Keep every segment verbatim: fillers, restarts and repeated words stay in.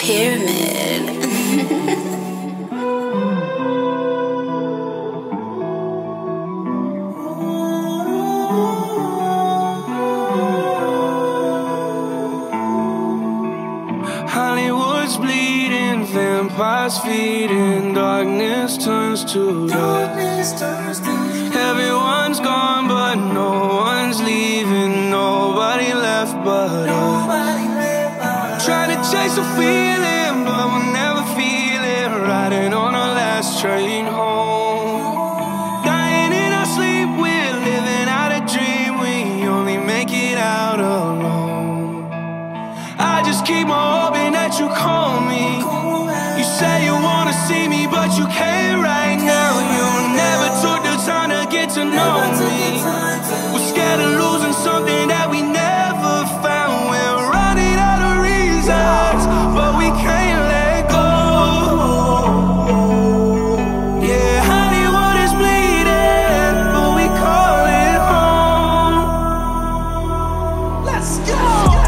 Pyramid. Hollywood's bleeding, vampires feeding, darkness turns to dust. Everyone's gone, but no one's leaving, nobody left but us. Trying to chase a feeling, but we'll never feel it. Riding on our last train home, dying in our sleep, we're living out a dream. We only make it out alone. I just keep on hoping that you call me. You say you wanna see me, but you can't right now. You never took the time to get to know me. We're scared of losing something that we never found. We're running out of reasons, but we can't let go. Yeah, Hollywood is bleeding, but we call it home. Let's go.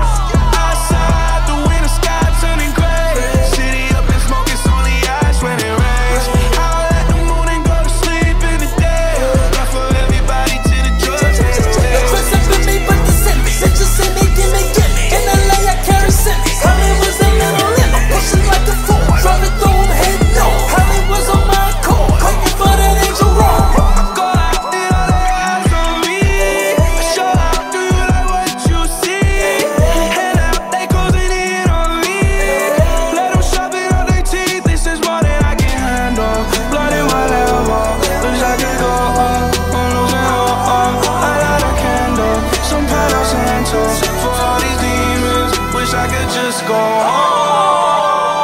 Just go home.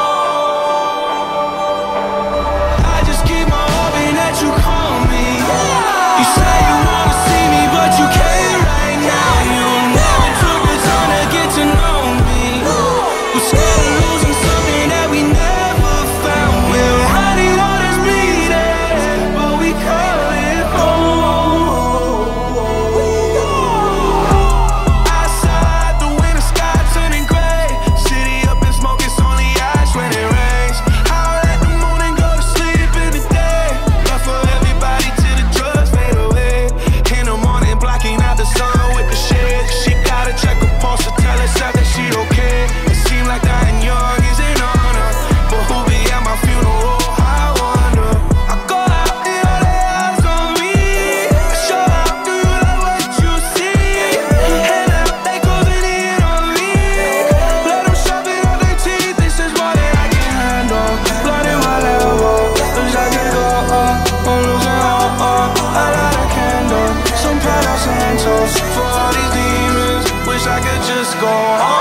I just keep on hoping that you call me. You say you wanna see me, but you can't right now. You never took the time to get to know me. We're scared of losing something that we never found. We're hiding all this bleeding, but we call it home. Outside, the winter sky turning gray. City up in smoke, it's only ash when it rains. I'll let the moon and go to sleep in the day. But for everybody till the drugs fade away. In the morning, blocking out the sun with the shade. She gotta check her pulse to tell herself that she okay. It seems like dying young is an honor, but who'll be at my funeral? I wonder. I go out and all their eyes on me. I show out, do you like what you see? And now they closing in on me. Let them shove it on their teeth. This is more than I can handle. Blood in my elbow, wish I could go up. I'm losing all up. I light a candle, some Palo Santos for all these demons. Wish I could just go home.